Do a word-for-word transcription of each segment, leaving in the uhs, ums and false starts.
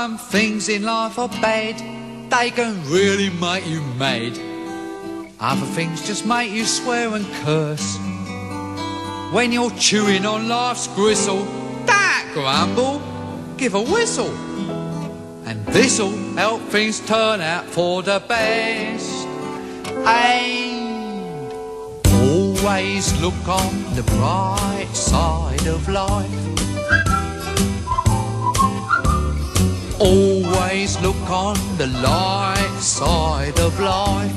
Some things in life are bad, they can really make you mad. Other things just make you swear and curse. When you're chewing on life's gristle, don't grumble, give a whistle. And this'll help things turn out for the best. And always look on the bright side of life. Always look on the light side of life.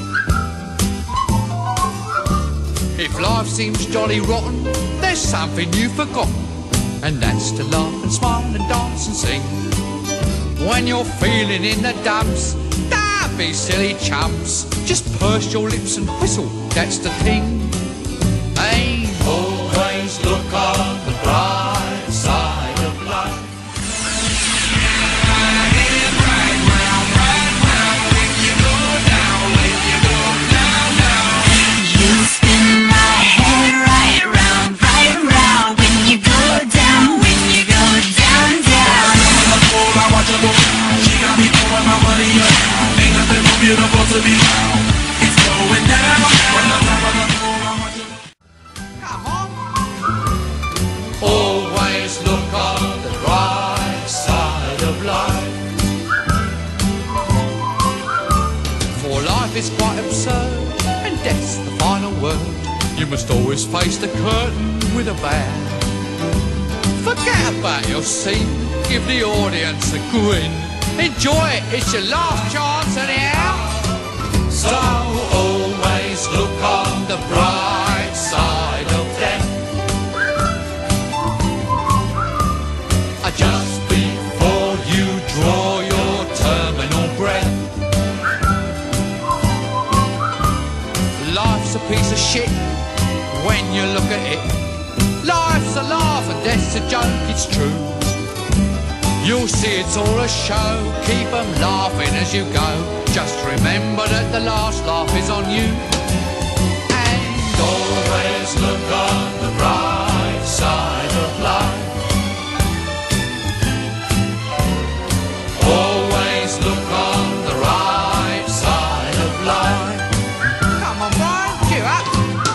If life seems jolly rotten, there's something you've forgotten, and that's to laugh and smile and dance and sing. When you're feeling in the dumps, don't be silly chumps, just purse your lips and whistle, that's the thing. Hey, always look on the bright side of life. Beautiful to be found. It's going down. Come on. Always look on the bright side of life. For life is quite absurd, and death's the final word. You must always face the curtain with a bow. Forget about your scene, give the audience a grin. Enjoy it, it's your last chance anyhow. So always look on the bright side of death. Just before you draw your terminal breath. Life's a piece of shit when you look at it. Life's a laugh and death's a joke, it's true. You'll see it's all a show, keep 'em laughing as you go. Just remember that the last laugh is on you. And always look on the bright side of life. Always look on the right side of life. Come on, Brian, cheer up.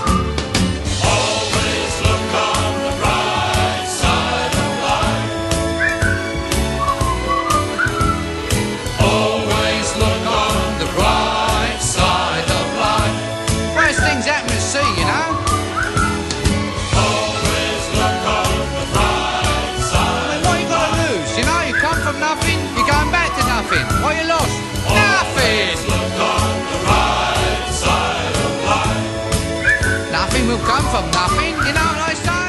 Always look on the bright side of life. Always look on the right side of life. Worst things happen to see, you know. Always look on the right side. I mean, what you got to lose? You know, you come from nothing, you're going back to nothing. What you lost? Nothing. Always look on the right side of life. Nothing will come from nothing. You know what I say?